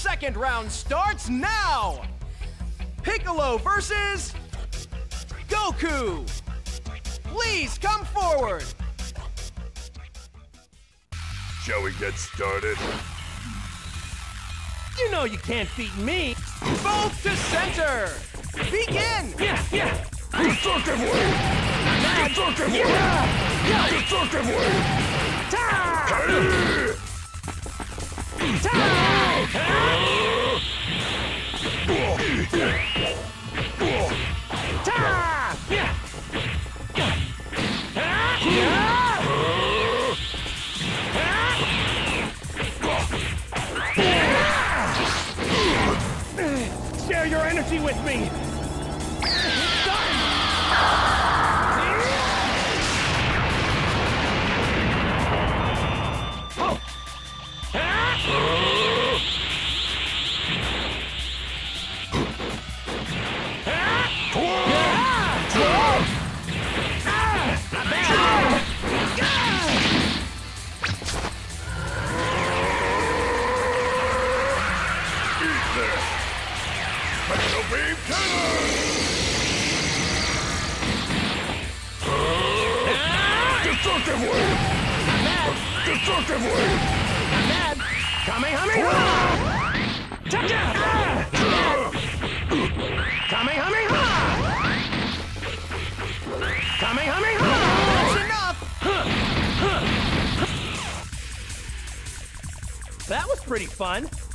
second round starts now! Piccolo versus Goku! Please come forward! Shall we get started? You know you can't beat me! Both to center! Begin! Yeah! Destructive wave! Destructive wave! Destructive wave! Share your energy with me! Destructive wave! Destructive wave! Kamehameha! Kamehameha! Kamehameha! That's enough! That was pretty fun.